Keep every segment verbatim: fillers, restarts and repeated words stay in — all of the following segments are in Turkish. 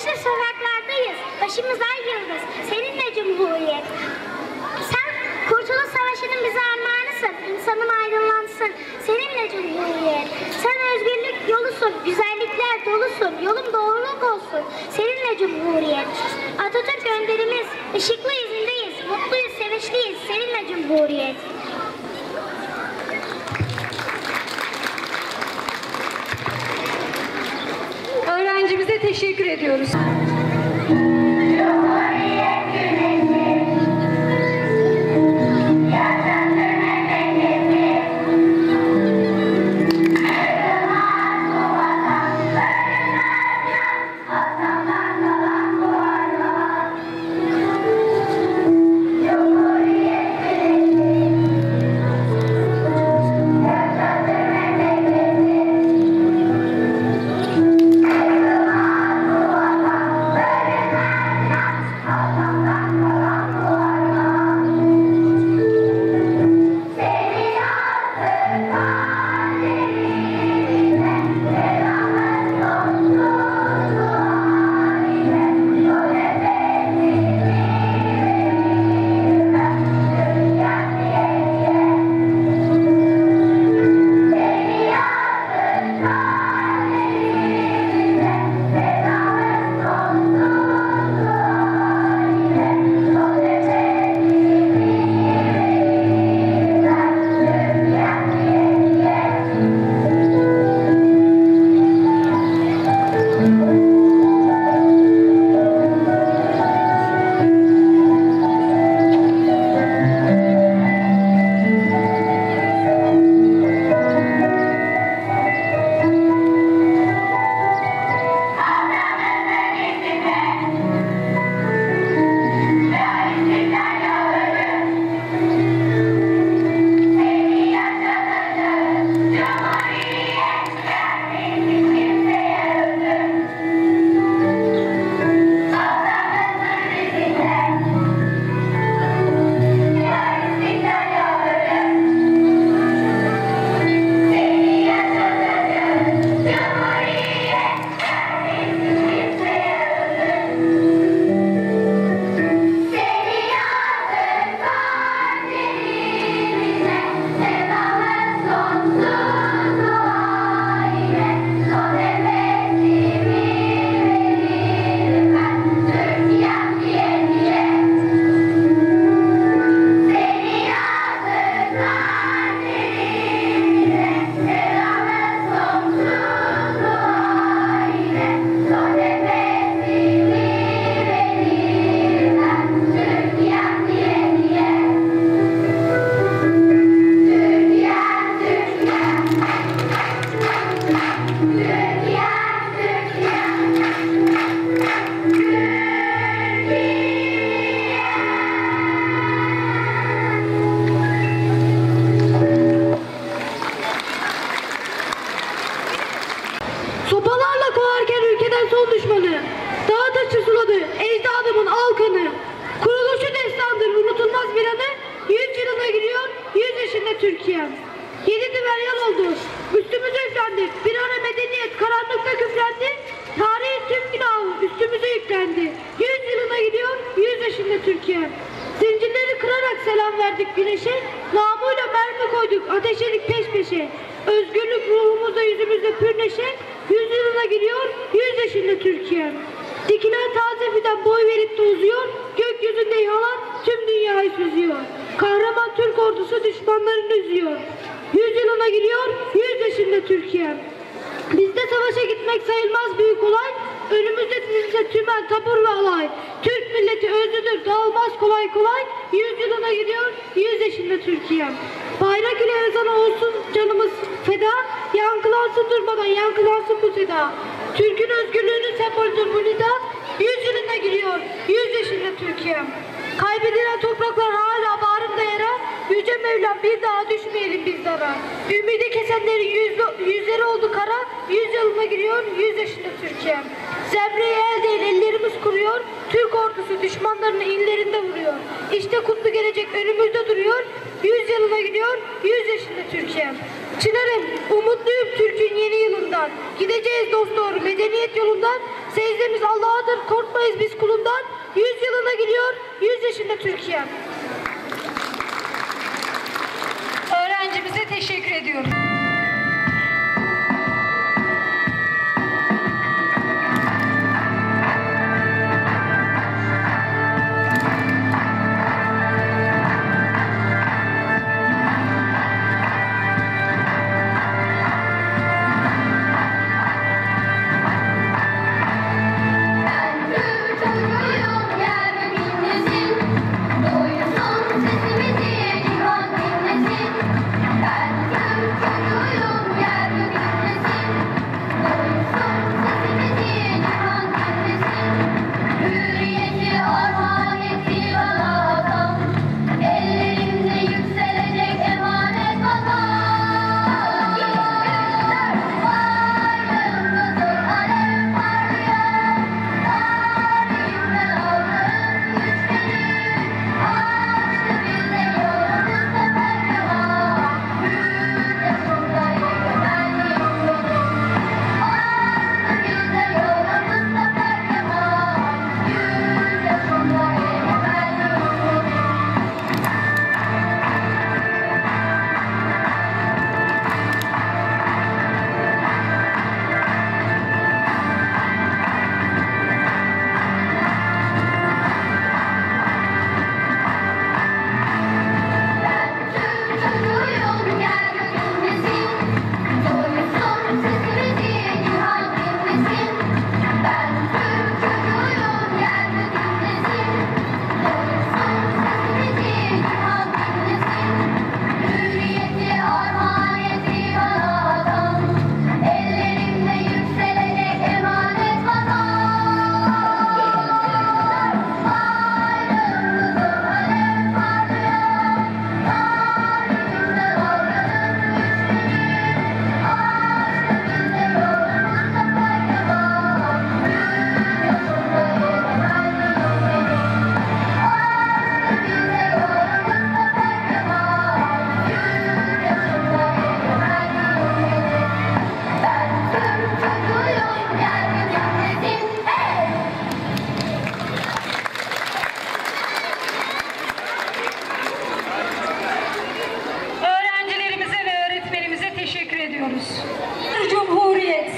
Yeşil sokaklardayız, başımız ay yıldız, seninle Cumhuriyet. Sen Kurtuluş Savaşı'nın bize armağanısın, insanım aydınlansın, seninle Cumhuriyet. Sen özgürlük yolusun, güzellikler dolusun, yolum doğruluk olsun, seninle Cumhuriyet. Atatürk önderimiz, ışıklı izindeyiz, mutluyuz, sevinçliyiz, seninle Cumhuriyet. Öğrencimize teşekkür ediyoruz. Türkiye'm. Yedi düveryan oldu. Üstümüze üflendi. Bir ara medeniyet karanlıkta küflendi. Tarihin tüm günahı üstümüze yüklendi. Yüz yılına gidiyor, yüz yaşında Türkiye'm. Zincirleri kırarak selam verdik güneşe. Namıyla mermi koyduk, ateşledik peş peşe. Özgürlük ruhumuzda yüzümüzde pür neşe. Yüz yılına gidiyor, yüz yaşında Türkiye'm. Dikilen taze fidan boy verip de uzuyor. Gökyüzünde yalan tüm dünyayı süzüyor. Kahraman Türk ordusu düşmanlarını üzüyor. Yüz yılına giriyor, yüz yaşında Türkiye. Bizde savaşa gitmek sayılmaz büyük olay. Önümüzde dizilse tümen, tabur ve alay. Türk milleti özlüdür, dağılmaz kolay kolay. Yüz yılına giriyor, yüz yaşında Türkiye. Bayrak ile ezanı olsun canımız feda. Yankılansın durmadan, yankılansın bu seda. Türk'ün özgürlüğünün sembolüdür bu nida. Yüz yılına giriyor, yüz yaşında Türkiye. Kaybedilen topraklar hala bağrımda yara. Yüce Mevlam bir daha düşmeyelim biz dara. Ümidi kesenlerin yüzlü, yüzleri oldu kara. Yüz yılına giriyor, yüz yaşında Türkiye. Zemreyi el değil ellerimiz kuruyor. Türk ordusu düşmanlarını illerinde vuruyor. İşte kutlu gelecek önümüzde duruyor. Yüz yılına gidiyor, yüz yaşında Türkiye. Çınarım, umutluyum Türk'ün yeni yılından. Gideceğiz dost doğru medeniyet yolundan. Secdemiz Allah'adır, korkmayız biz kulundan. Yüz yılına gidiyor, yüz yaşında Türkiye. Öğrencimize teşekkür ediyorum. Cumhuriyet.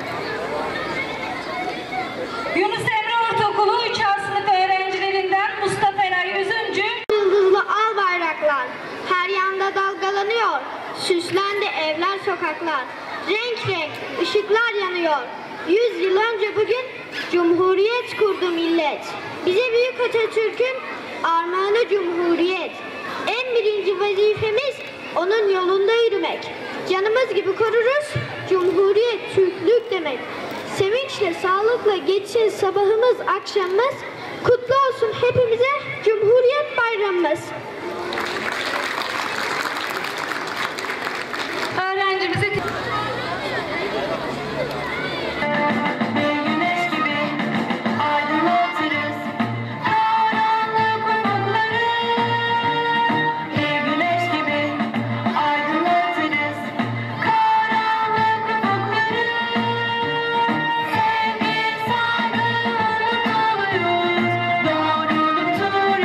Yunus Emre Ortaokulu üç A sınıf öğrencilerinden Mustafa Eray Üzüncü. Yıldızlı al bayraklar her yanda dalgalanıyor. Süslendi evler, sokaklar. Renk renk ışıklar yanıyor. Yüz yıl önce bugün Cumhuriyet kurdu millet. Bize büyük Atatürk'ün armağanı Cumhuriyet. En birinci vazifemiz onun yolunda yürümek. Canımız gibi koruruz, Cumhuriyet Türklük demek. Sevinçle, sağlıkla geçsin sabahımız, akşamımız. Kutlu olsun hepimize Cumhuriyet Bayramımız. Öğrencimize Güneş gibi aydınlatırız karanlık ufukları. Bir güneş gibi aydınlatırız karanlık ufukları. Sevgi, saygı unutmalıyız, doğruluktur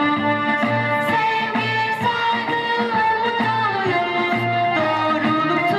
yolumuz. Sevgi, saygı unutmalıyız, doğruluktur yolumuz.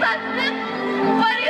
sattım. Parayı